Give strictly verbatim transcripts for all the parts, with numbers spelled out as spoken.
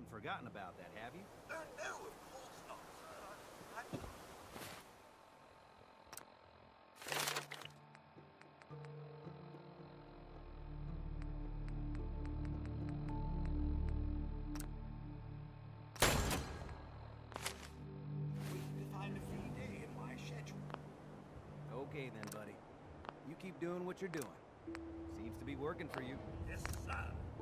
haven't forgotten about that, have you? Uh, no, of course not, sir. I, I... Waiting to find a free day in my schedule. Okay then, buddy. You keep doing what you're doing. Seems to be working for you. Yes, sir.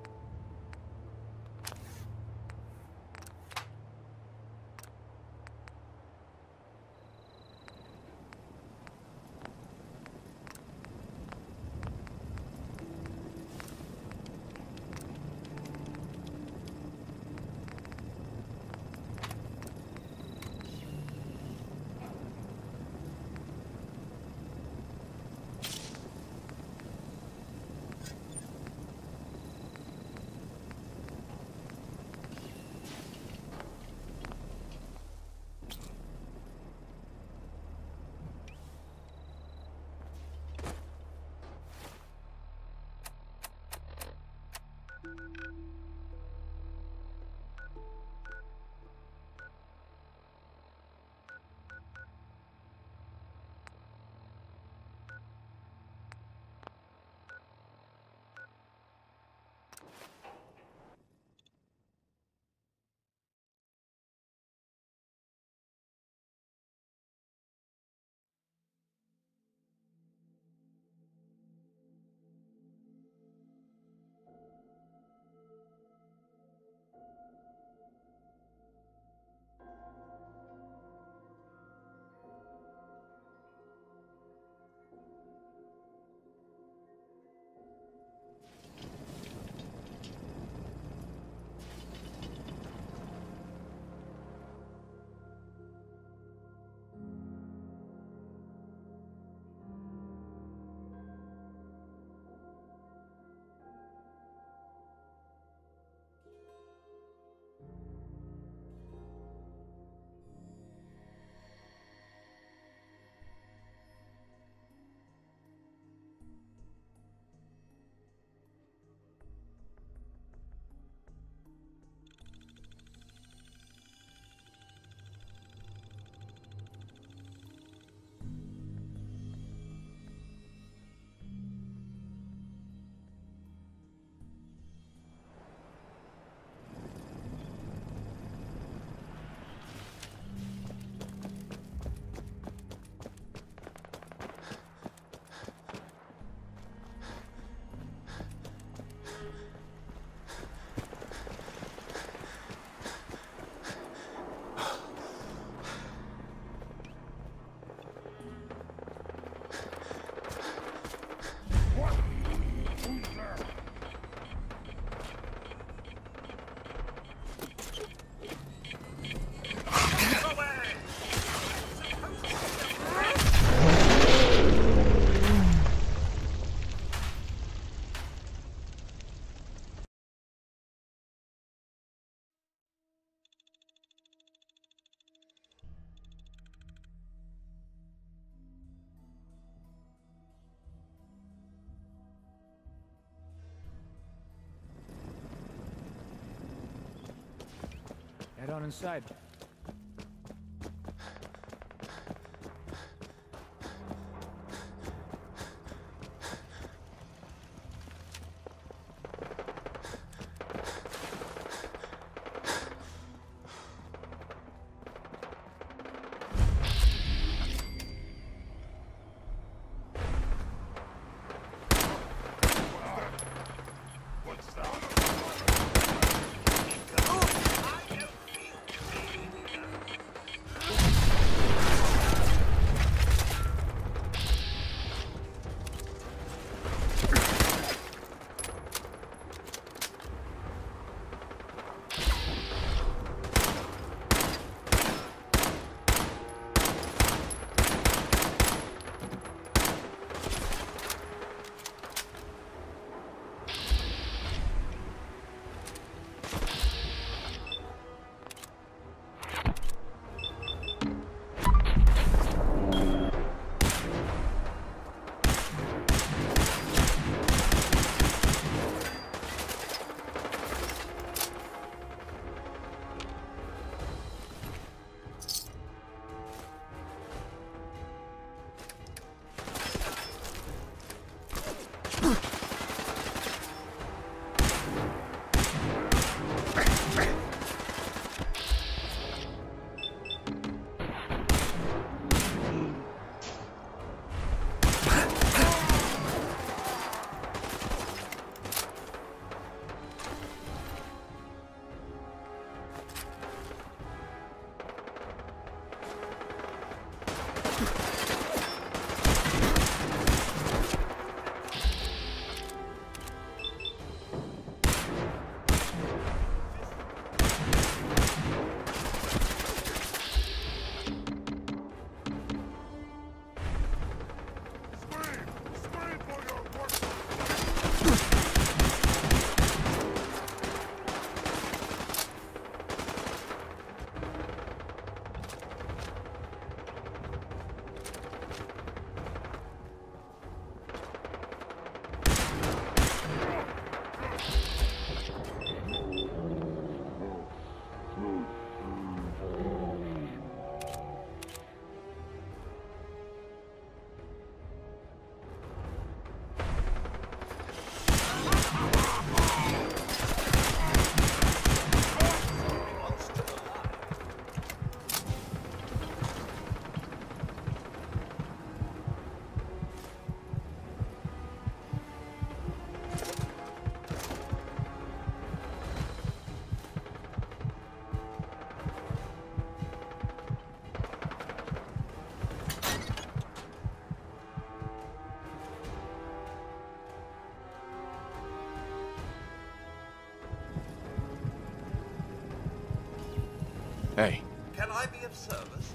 Head on inside. Oh, I don't feel Hey. Can I be of service?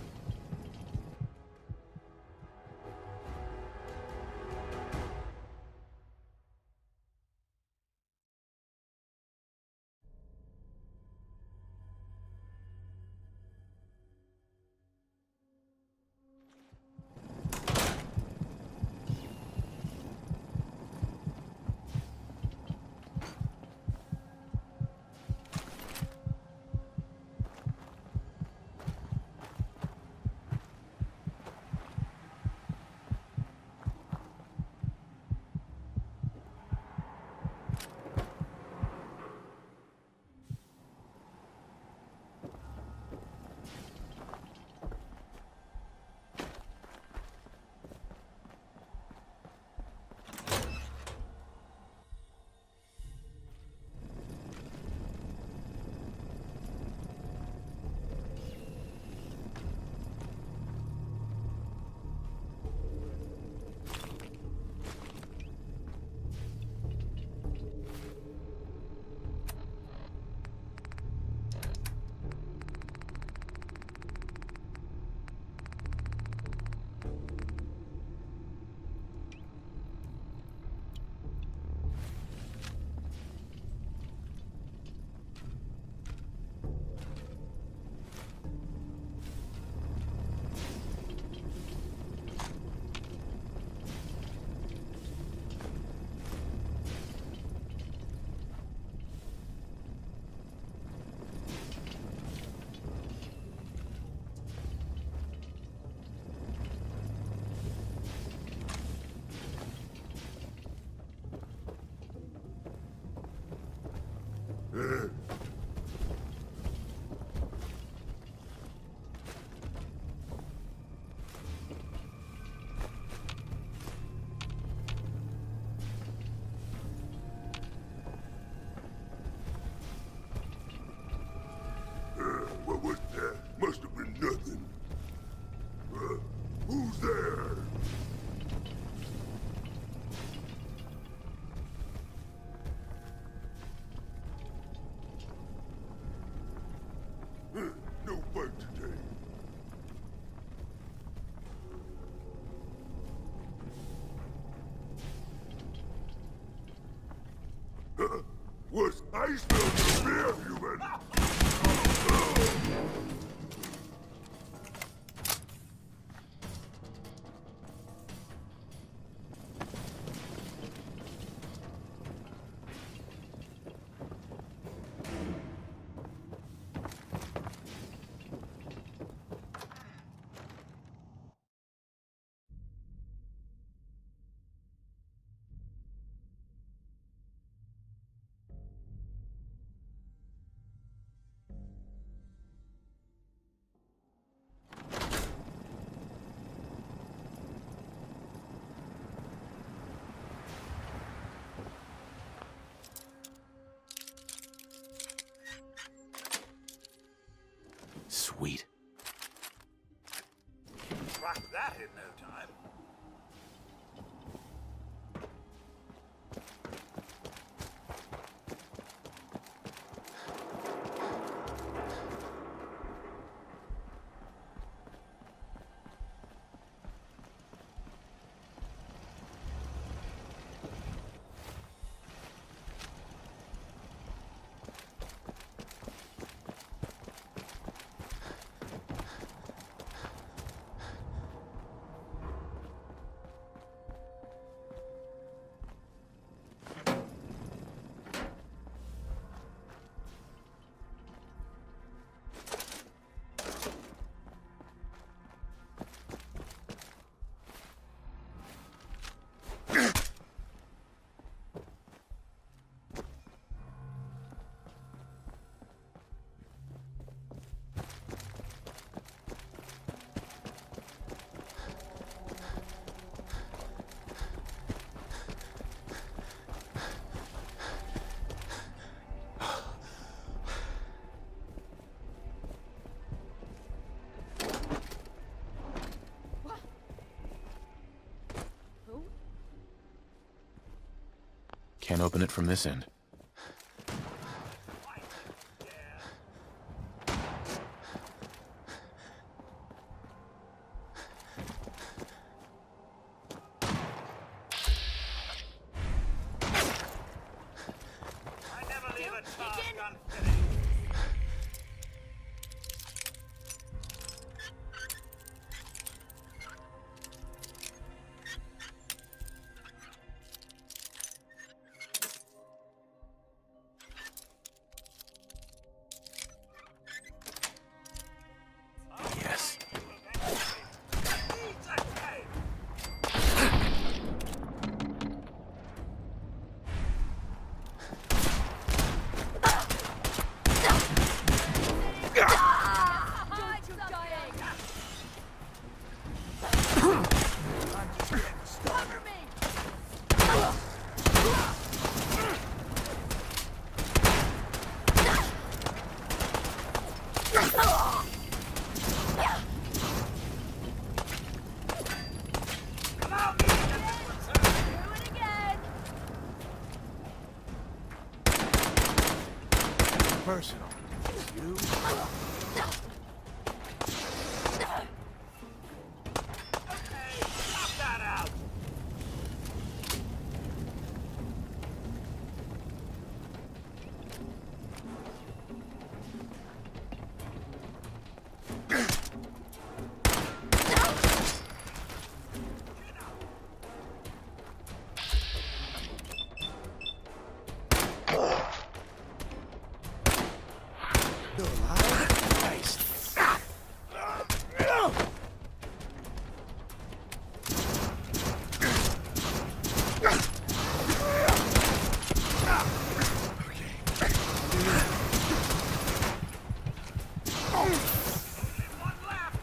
What was that? Must have been nothing. Uh, who's there? Huh, no fight today. Huh? What's I smell your beer, human? Sweet. Crack that in no time. Can't open it from this end. unfinished. Yes. Eat that cave. Allow me to get this one, sir. Do it again. Personal. You? Hey, stop that out. You're alive? Nice. One left.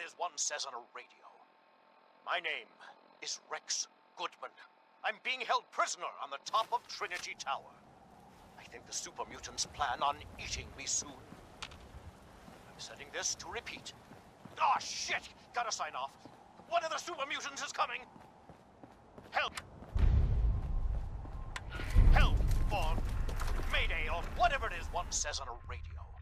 is one says on a radio. My name is Rex Goodman. I'm being held prisoner on the top of Trinity Tower. I think the super mutants plan on eating me soon. I'm setting this to repeat. Ah, shit! Gotta sign off. One of the super mutants is coming! Help! Help! Or Mayday, or whatever it is one says on a radio.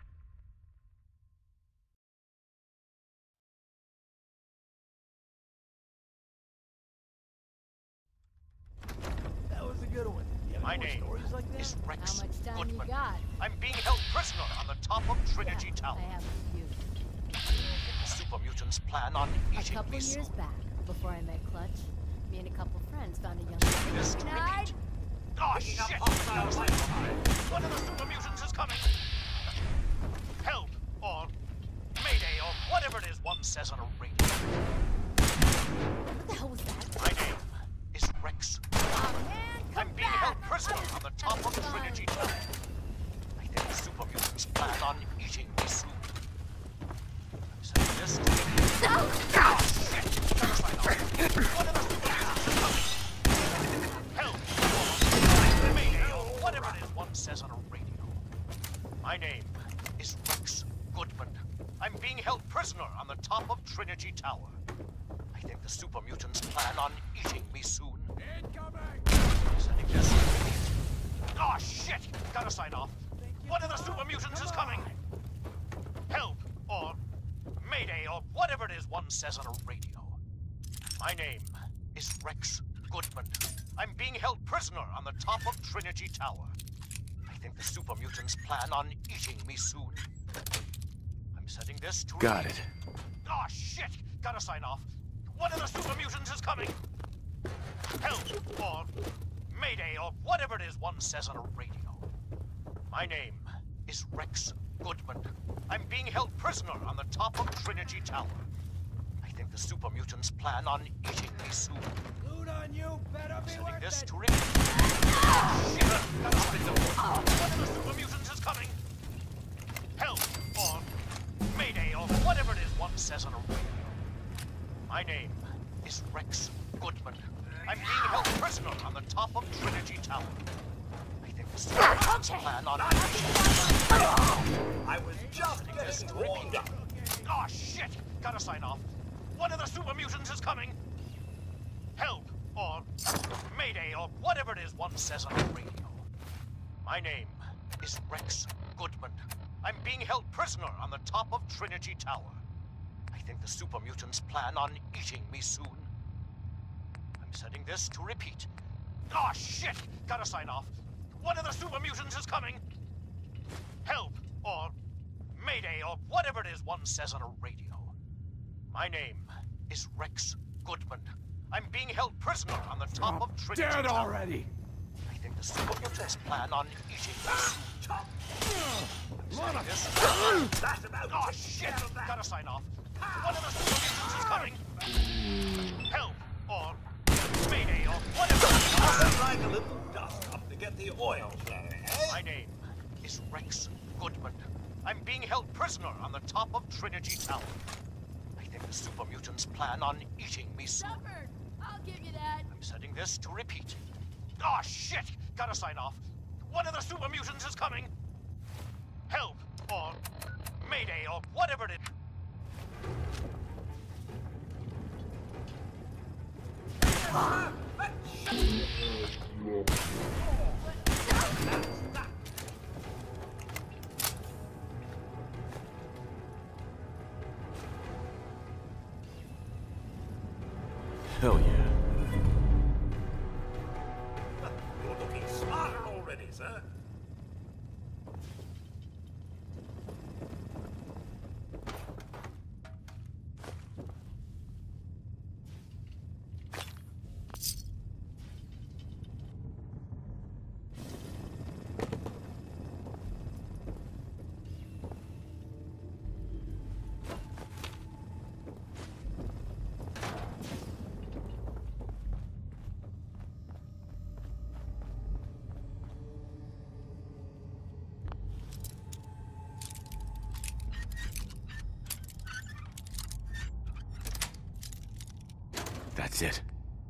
That was a good one. You have My any more name stories like that? is Rex How much time you Goodman. got? I'm being held prisoner on the top of Trinity Yeah, Tower. I have a few. The super mutants plan on A eating couple me years soon. back, before I met Clutch, me and a couple friends found a young This lady. to Night. repeat. Ah, Picking up shit! hostiles right behind. One of the super mutants is coming! Help! Or Mayday, or whatever it is one says on a radio. What the hell was that? My name is Rex. Oh man, come I'm being back! held prisoner I'm on the top of having fun. Trinity Tower. I think the super mutants plan on eating me soon. I'm saying this to repeat. No! Ah, shit! Never sign off. One of the super mutants is coming! Help! Or Mayday, or whatever it is one says on a radio. My name is Rex Goodman. I'm being held prisoner on the top of Trinity Tower. I think the super mutants plan on eating me soon. Sending this to repeat. Ah, shit! Gotta sign off. One of the super mutants is coming! Help! Or Mayday, or whatever it is one says on a radio. My name is Rex Goodman. I'm being held prisoner on the top of Trinity Tower. I think the super mutants plan on eating me soon. I'm setting this to Got repeat. it. Ah, shit! Gotta sign off. One of the super mutants is coming! Help! Or Mayday, or whatever it is one says on a radio. My name is Rex Goodman. I'm being held prisoner on the top of Trinity Tower. I think the super mutants plan on eating me soon. Loot on you, better be Setting worth this it. to repeat. Ah, shit! Gotta sign off. One of the super mutants is coming! Help! Or Mayday, or whatever it is one says on a radio. My name is Rex Goodman. I'm being held prisoner on the top of Trinity Tower. I think the super mutants plan on eating me soon. I was just getting warmed up. Ah, shit! Gotta sign off. One of the super mutants is coming! Help! Or Mayday, or whatever it is one says on the radio. My name is Rex Goodman. I'm being held prisoner on the top of Trinity Tower. I think the super mutants plan on eating me soon. I'm setting this to repeat. Ah, shit! Gotta sign off. One of the super mutants is coming! Help! Or Mayday, or whatever it is one says on a radio. My name is Rex Goodman. I'm being held prisoner on the top of Trinity Dead Tower. already. I think the super mutants plan on eating me soon. I'm setting this. That's about Oh it. shit! Get on that. Gotta sign off. One of the super mutants is coming! Help! Or Mayday, or whatever! I'd like a little dust up to get the oil flowing, eh? My name is Rex Goodman. I'm being held prisoner on the top of Trinity Tower. I think the super mutants plan on eating me soon. Suffered. I'll give you that. I'm setting this to repeat. Ah, shit! Gotta sign off. One of the super mutants is coming! Help! Or Mayday, or whatever it is. Hell yeah. You're looking smarter already, sir. is it?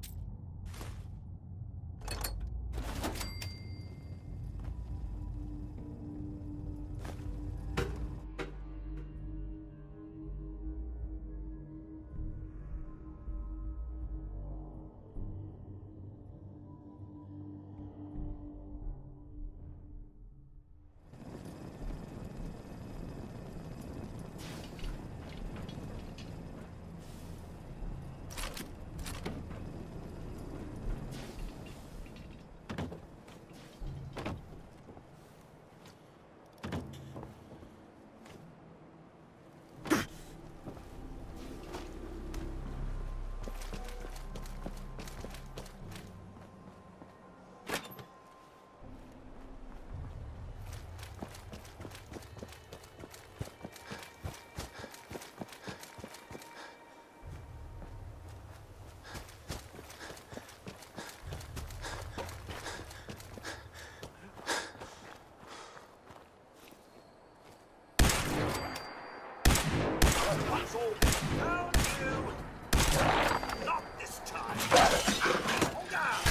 Down you! Not this time! Hold down!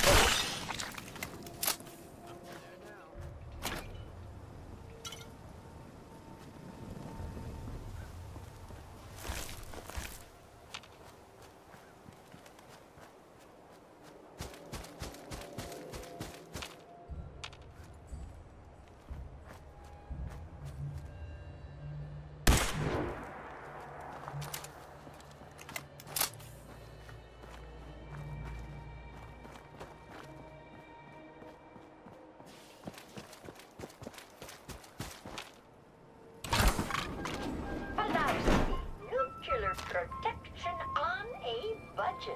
Nuclear protection on a budget.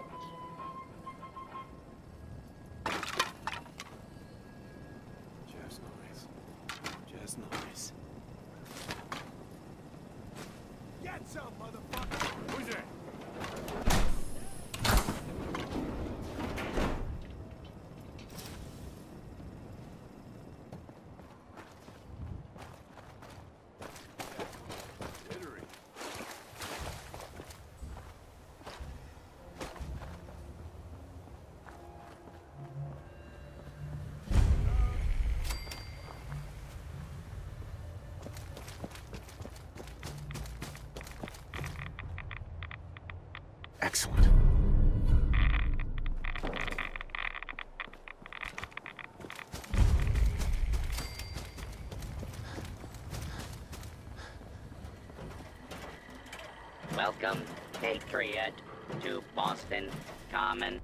Just noise. Just noise. Get some, motherfucker! Who's that? Excellent. Welcome, Patriot, to Boston Common.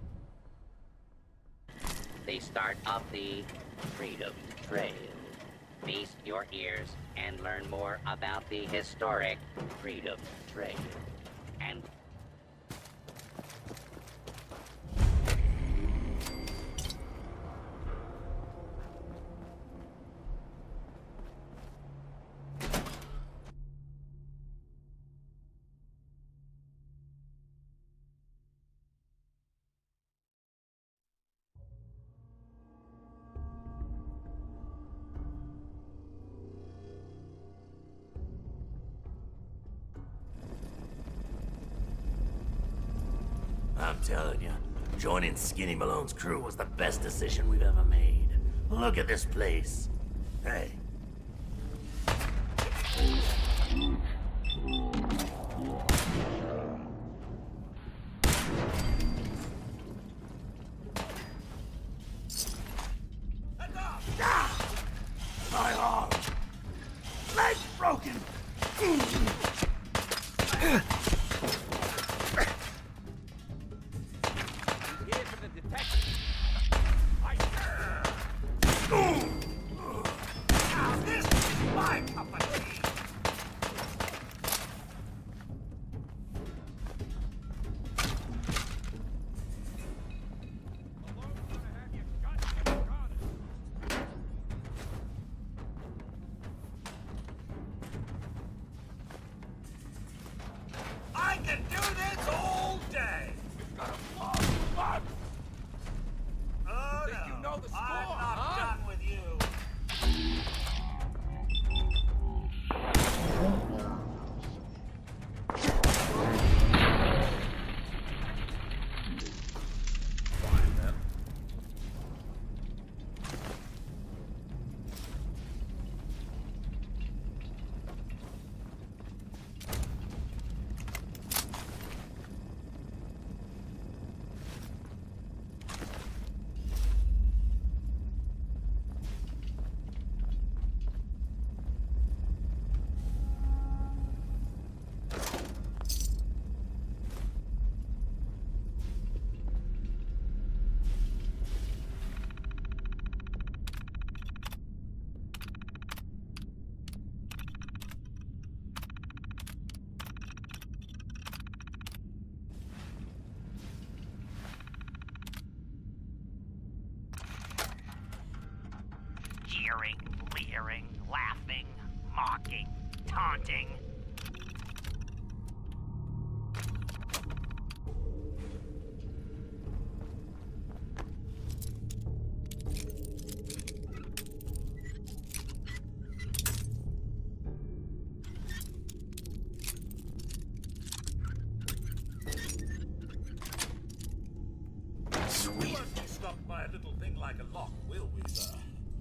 The start of the Freedom Trail. Feast your ears and learn more about the historic Freedom Trail. And I'm telling you, joining Skinny Malone's crew was the best decision we've ever made. Look at this place. Hey. My arm! Leg broken! I can do this all day! Oh, Think no. you know the score, I'm not huh? done with you. leering, laughing, mocking, taunting. We won't be stopped by a little thing like a lock, will we, sir?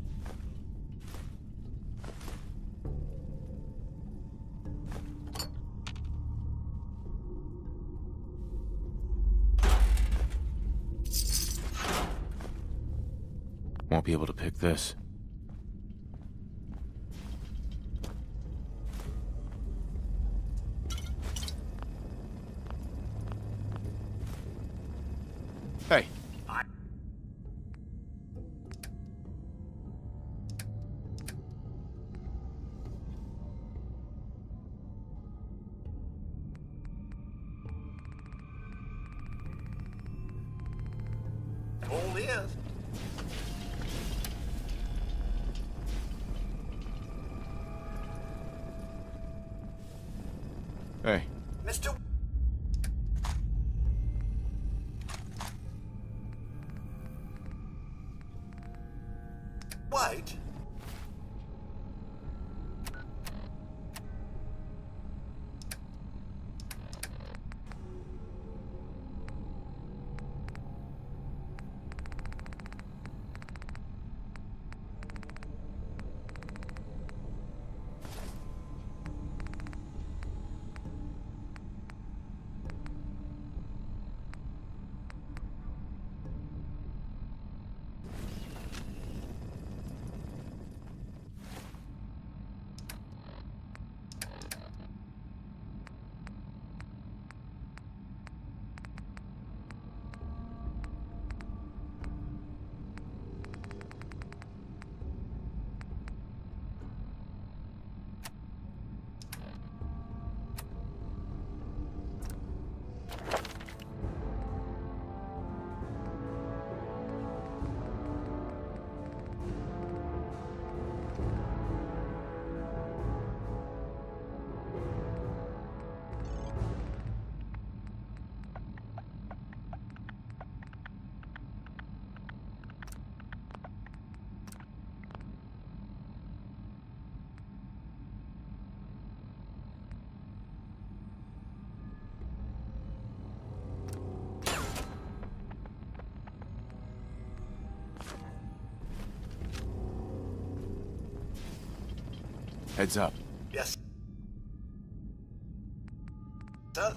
Won't be able to pick this. Hey. I... All ears. Hey. Mister White? Heads up. Yes. Sir?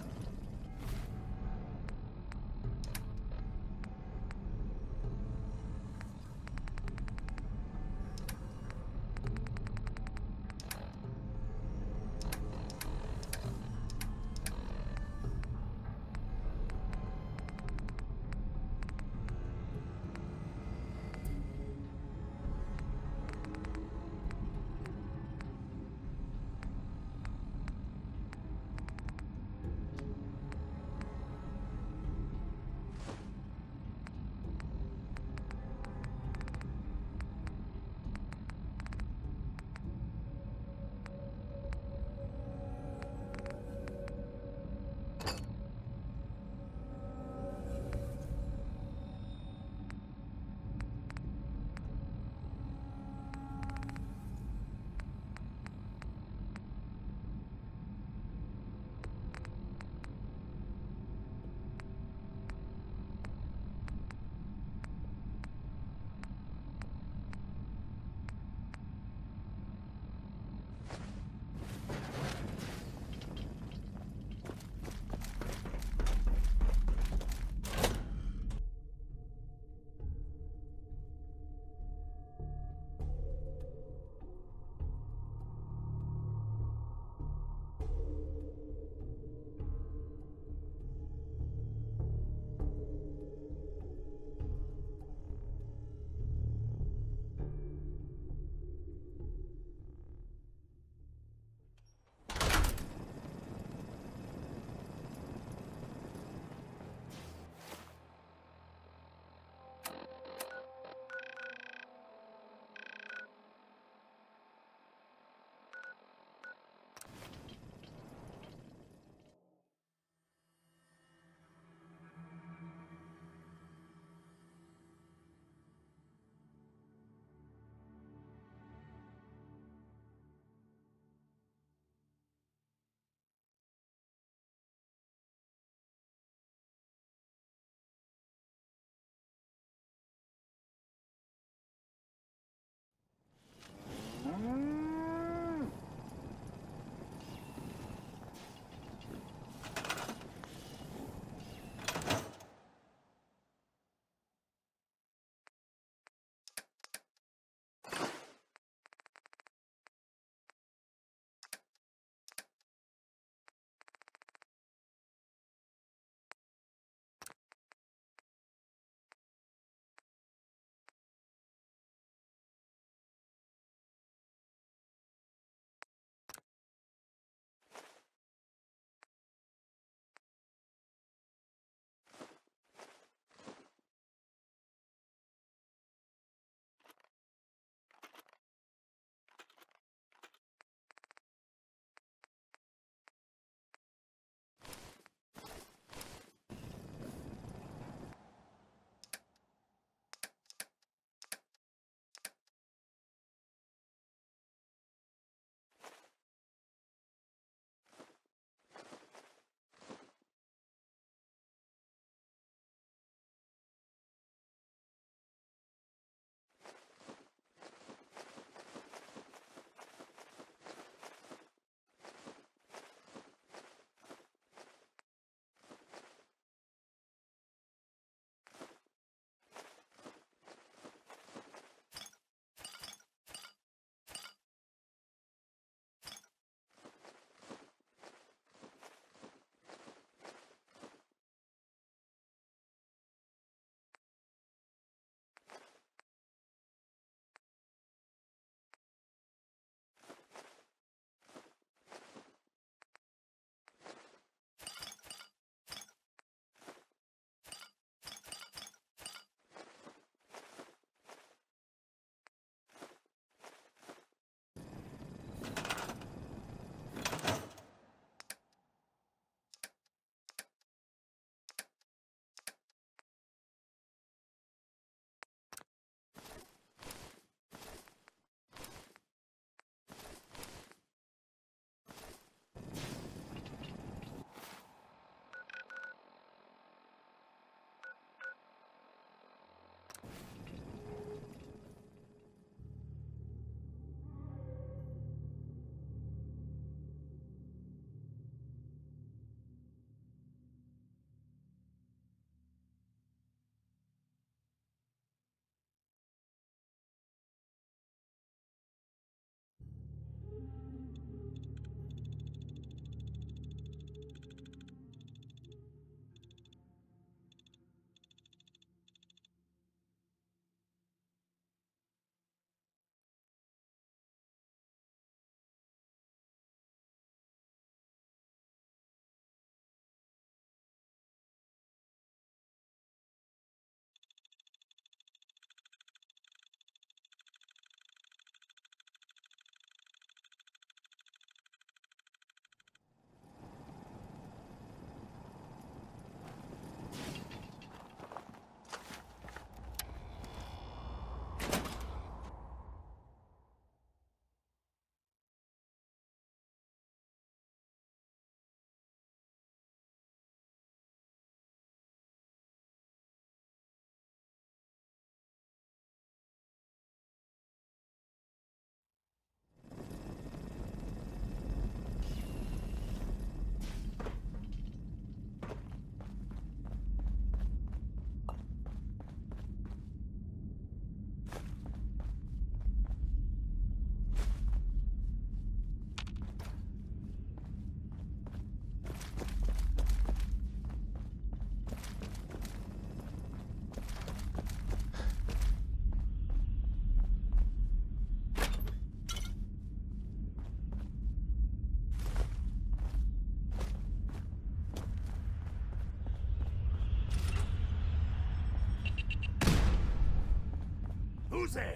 Who's there?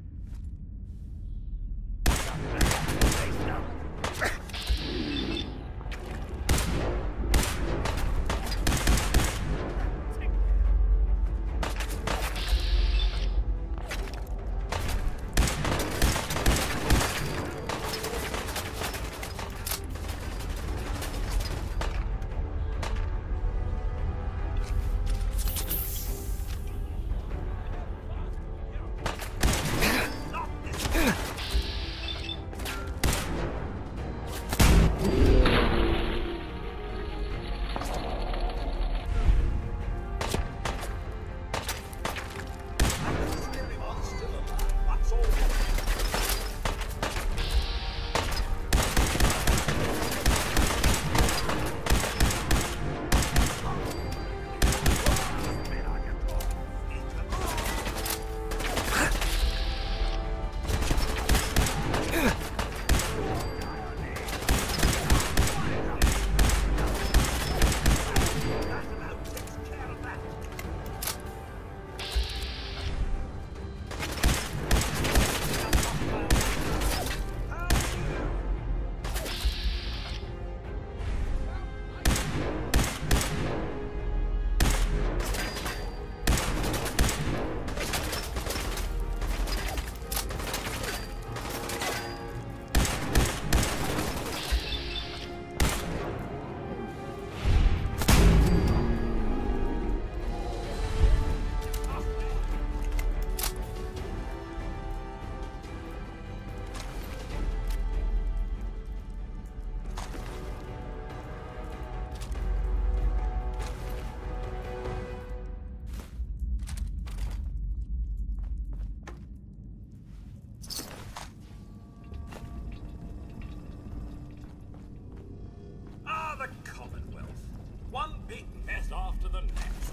Ah, the Commonwealth. One big mess after the next.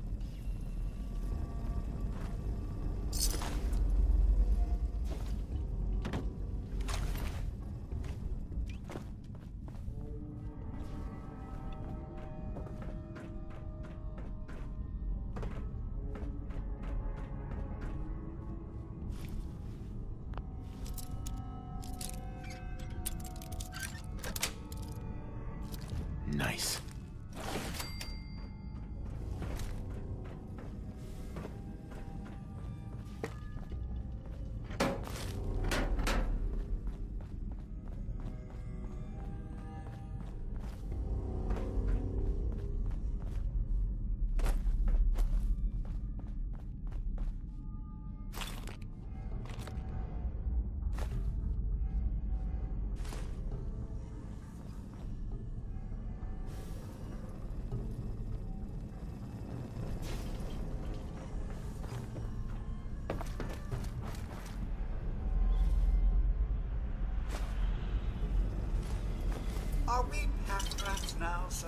Nice. Are we pack rats now, sir?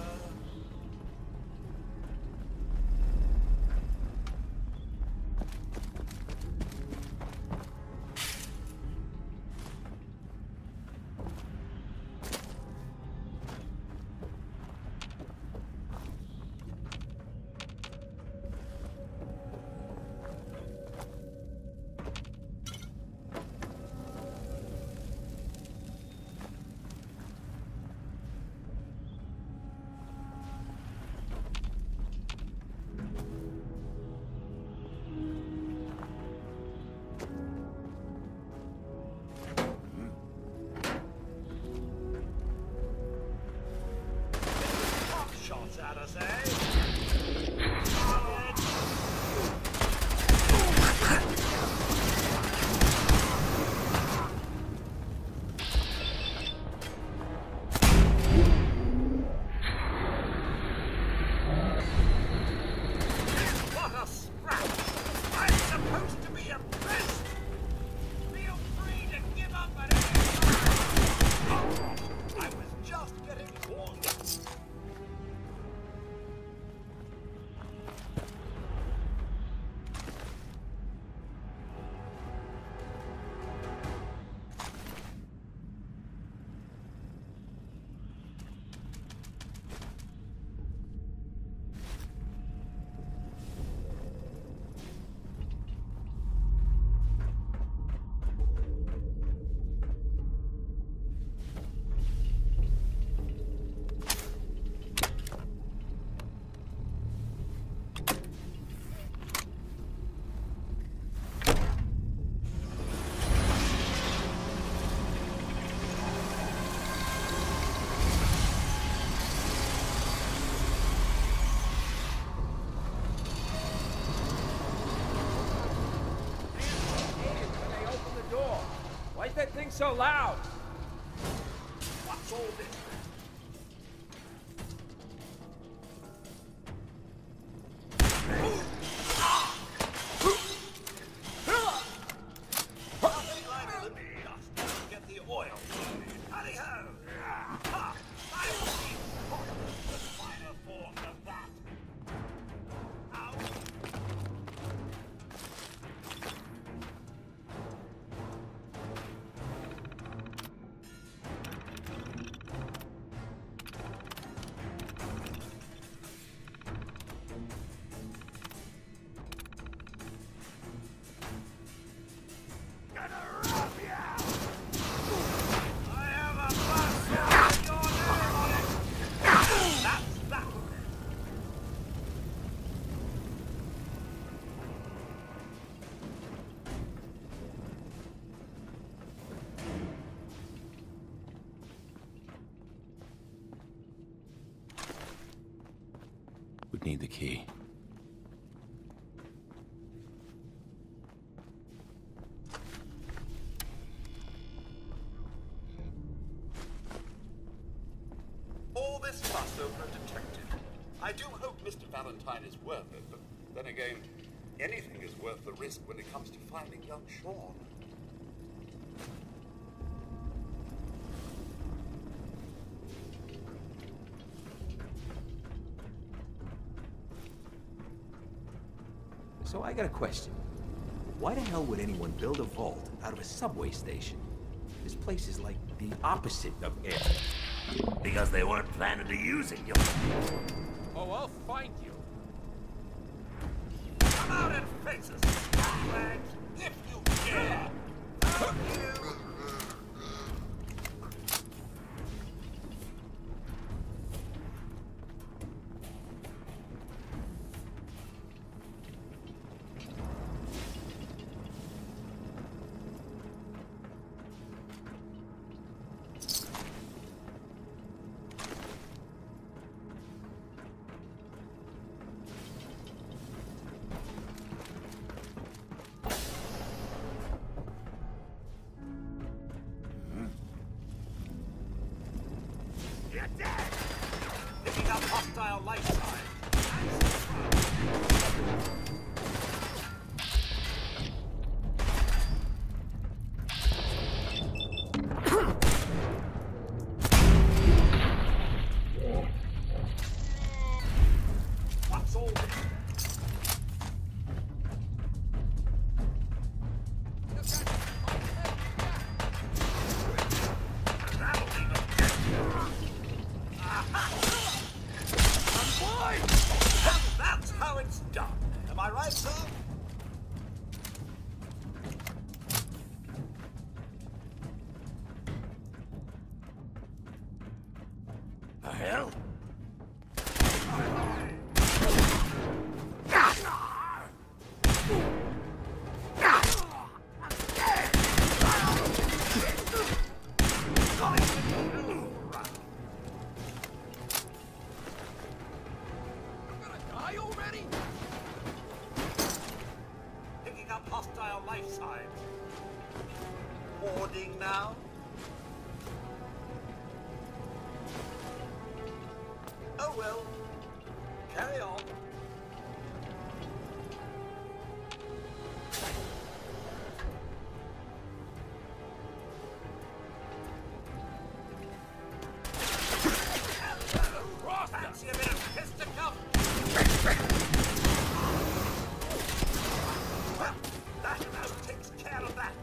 Why's that thing so loud? What's all this? Get the oil. Hurry-ho! Ha! I see the finer form of that. Ow! Would need the key. All this fuss over a detective. I do hope Mister Valentine is worth it, but then again, anything is worth the risk when it comes to finding young Sean. So I got a question. Why the hell would anyone build a vault out of a subway station? This place is like the opposite of air. Because they weren't planning to use it, you. Oh, I'll find you. Come out and face us, scumbags, if you dare! Fuck you! Picking up hostile light signs. What's all this? That'll leave us dead. And that's how it's done. Am I right, sir? The hell? Die already? Picking up hostile life signs. Hoarding now? Oh well. Carry on. Fancy a bit of fisticuff? Well, that about takes care of that.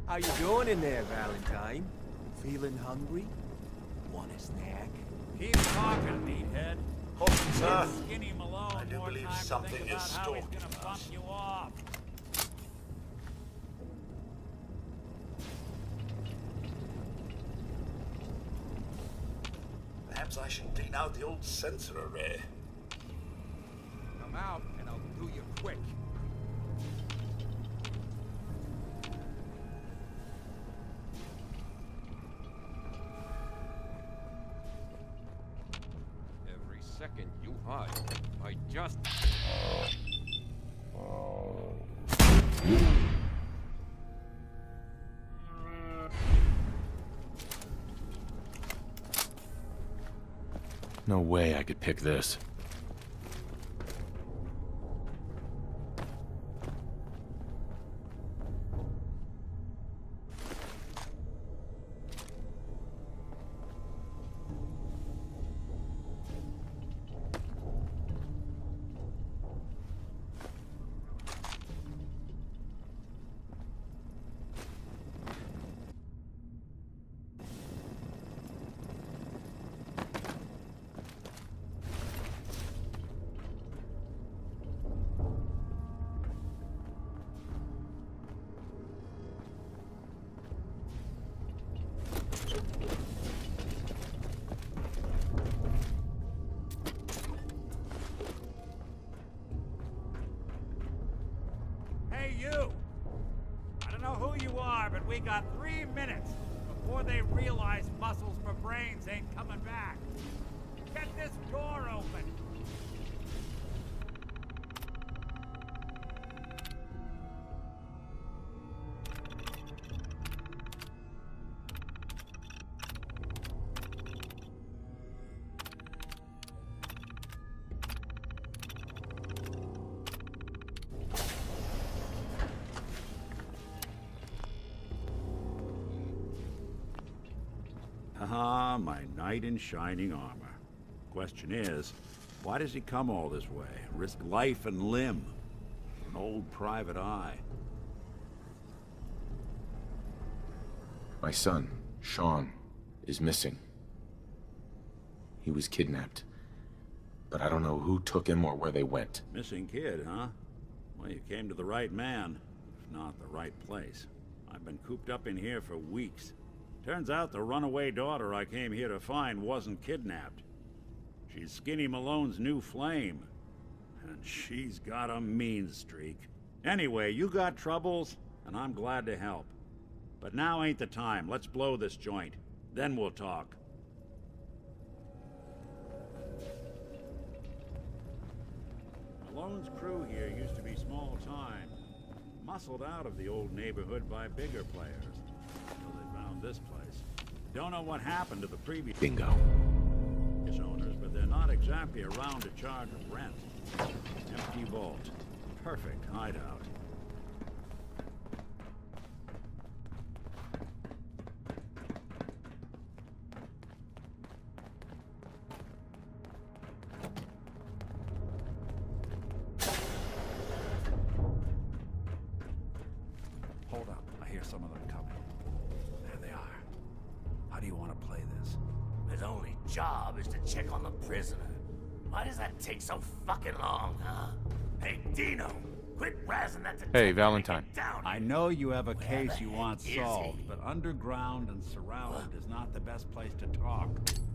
How you doing in there, Valentine? Feeling hungry? Want a snack? Keep talking, meathead. Officer, Skinny Malone I do more believe time to something think is about how he's stalking gonna bump us. you off. perhaps I should clean out the old sensor array. Come out, and I'll do you quick. Every second you hide, I just... No way I could pick this. Hey, you! I don't know who you are, but we got three minutes before they realize muscles for brains ain't coming back. Get this door open! Ah, my knight in shining armor. Question is, why does he come all this way? Risk life and limb? An old private eye. My son, Sean, is missing. He was kidnapped. But I don't know who took him or where they went. Missing kid, huh? Well, you came to the right man, if not the right place. I've been cooped up in here for weeks. Turns out the runaway daughter I came here to find wasn't kidnapped. She's Skinny Malone's new flame. And she's got a mean streak. Anyway, you got troubles, and I'm glad to help. But now ain't the time. Let's blow this joint. Then we'll talk. Malone's crew here used to be small time. Muscled out of the old neighborhood by bigger players. Until they found this place. Don't know what happened to the previous Bingo. owners, but they're not exactly around to charge rent. Empty vault. Perfect hideout. Hold up. I hear some of them coming. There they are. How do you want to play this? His only job is to check on the prisoner. Why does that take so fucking long, huh? Hey, Dino, quit razzing that detective. Hey, Valentine. Down. I know you have a Where case the you heck want is solved, he? but underground and surrounded is not the best place to talk.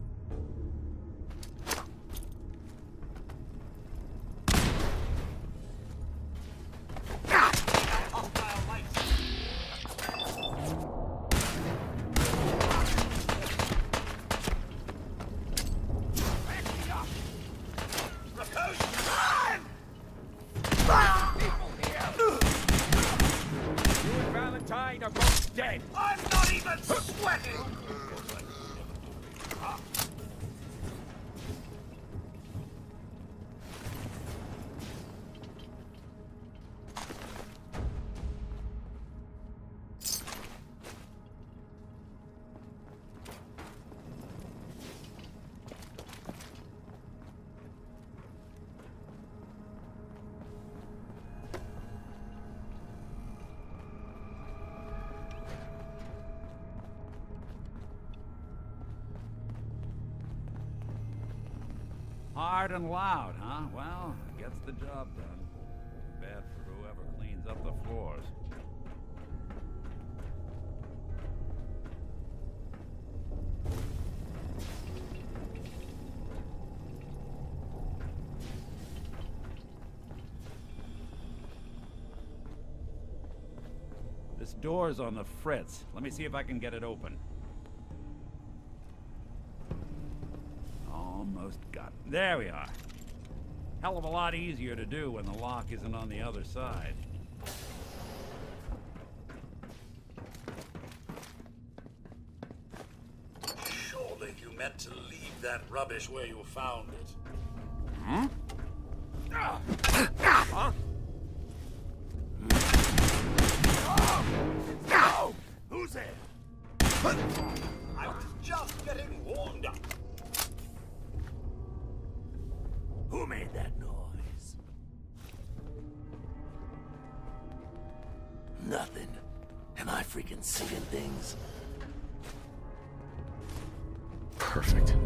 You and Valentine are both dead! I'm not even sweating! hard and loud, huh? Well, gets the job done. Bad for whoever cleans up the floors. This door's on the fritz. Let me see if I can get it open. Almost got it. There we are. Hell of a lot easier to do when the lock isn't on the other side. Surely you meant to leave that rubbish where you found it. Hmm? Ah. Huh? No! Who's there? I was just getting warmed up. Who made that noise? Nothing. Am I freaking seeing things? Perfect.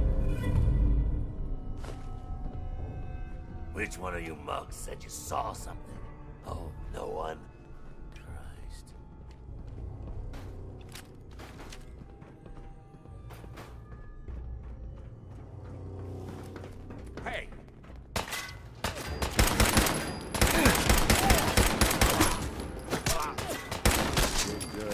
Which one of you mugs said you saw something? Oh, no one? Christ. Hey! Good, good.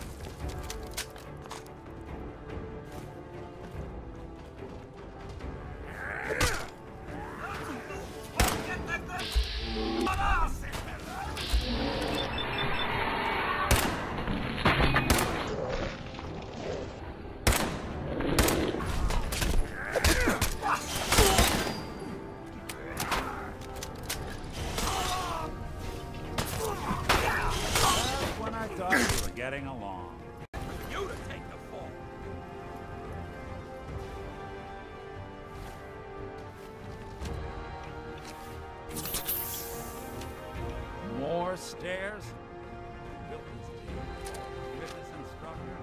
Getting along. You to take the fall. More stairs? Who built this team? Fitness instructor?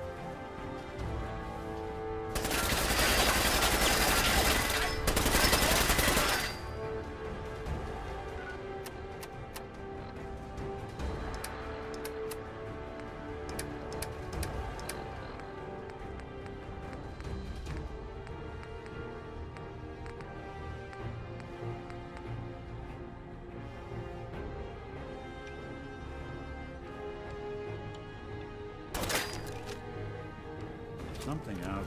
Something out.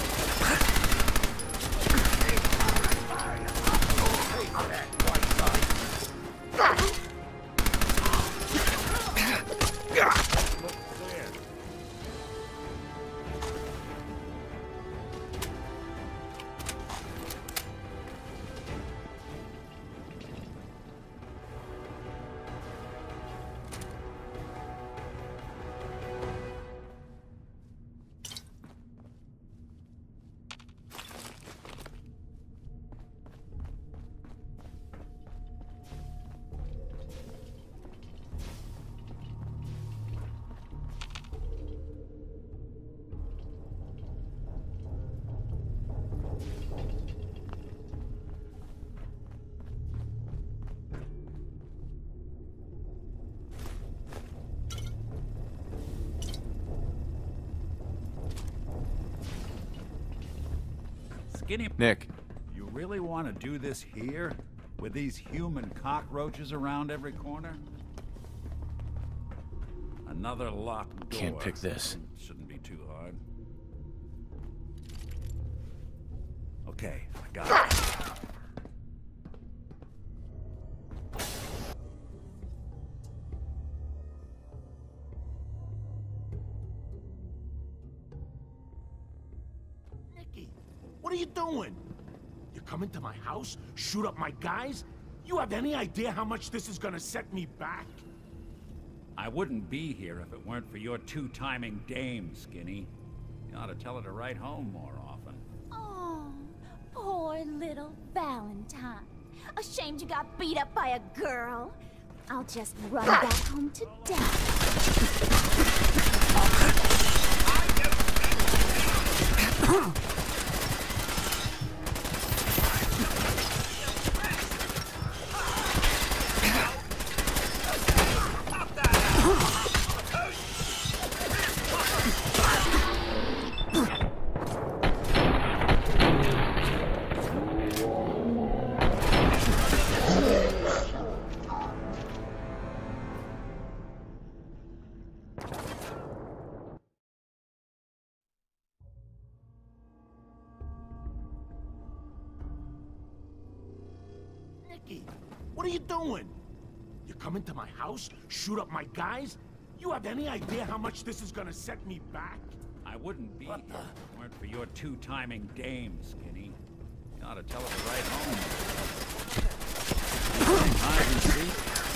Skinny Nick. You really want to do this here? With these human cockroaches around every corner? Another locked door. Can't pick this. Shouldn't be too hard. Okay, I got it. What are you doing? You come into my house, shoot up my guys? You have any idea how much this is gonna set me back? I wouldn't be here if it weren't for your two-timing dame, Skinny. You ought to tell her to write home more often. Oh, poor little Valentine. Ashamed you got beat up by a girl? I'll just run back home to death. Nicky, what are you doing? You come into my house, shoot up my guys? You have any idea how much this is gonna set me back? I wouldn't be here if it weren't for your two-timing dame, Skinny. You ought to tell her to write home. Hide and seek.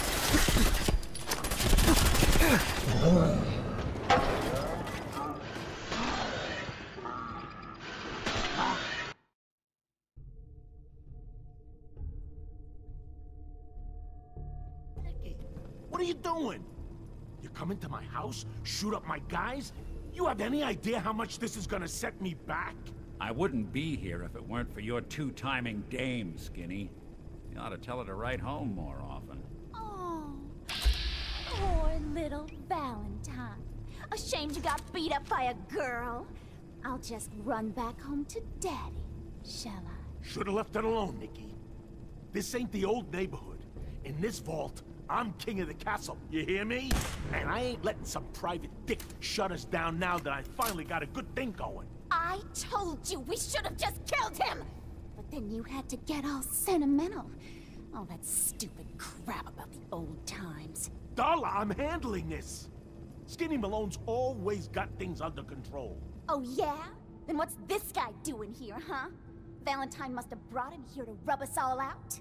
Nicky, what are you doing? You come into my house, shoot up my guys? You have any idea how much this is gonna set me back? I wouldn't be here if it weren't for your two-timing dame, Skinny. You ought to tell her to write home more often. Oh, poor little Valentine. Ashamed you got beat up by a girl? I'll just run back home to Daddy, shall I? Should've left it alone, Nicky. This ain't the old neighborhood. In this vault, I'm king of the castle, you hear me? And I ain't letting some private dick shut us down now that I finally got a good thing going. I told you we should have just killed him! But then you had to get all sentimental. All that stupid crap about the old times. Darla, I'm handling this. Skinny Malone's always got things under control. Oh yeah? Then what's this guy doing here, huh? Valentine must have brought him here to rub us all out?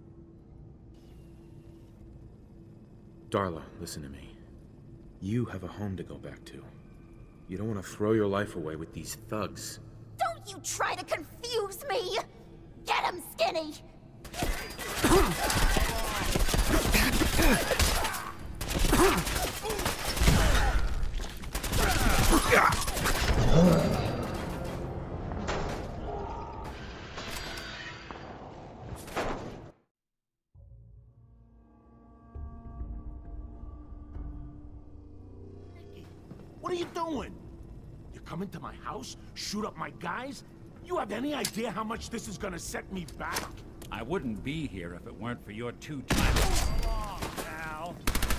Darla, listen to me. You have a home to go back to. You don't want to throw your life away with these thugs. Don't you try to confuse me! Get him, Skinny! What are you doing? You come into my house, shoot up my guys? You have any idea how much this is gonna set me back? I wouldn't be here if it weren't for your two-timing... Come on, pal.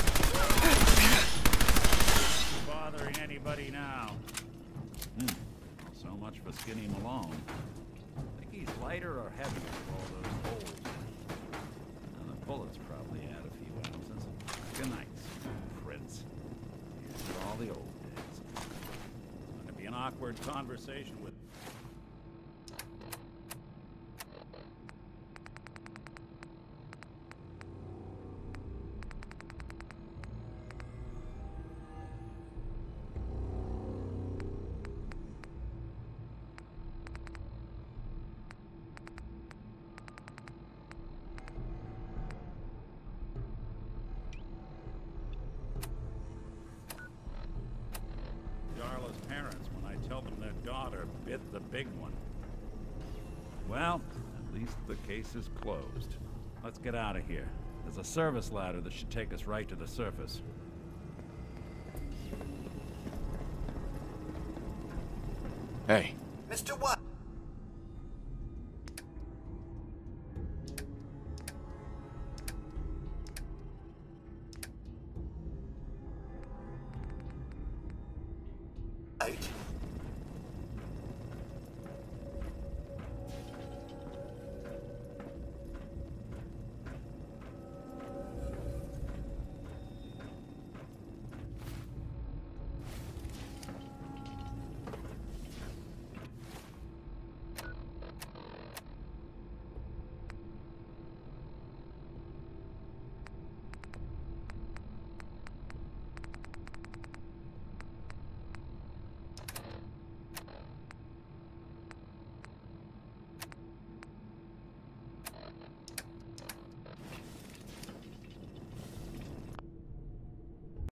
Bothering anybody now? Hmm. Well, so much for Skinny Malone. Think he's lighter or heavier with all those holes? And the bullets probably add a few ounces. Good night, Prince. Here's to all the old days. It's going to be an awkward conversation with... Darla's parents when I tell them their daughter bit the big one. Well, at least the case is closed. Let's get out of here. There's a service ladder that should take us right to the surface. Hey. Mister White.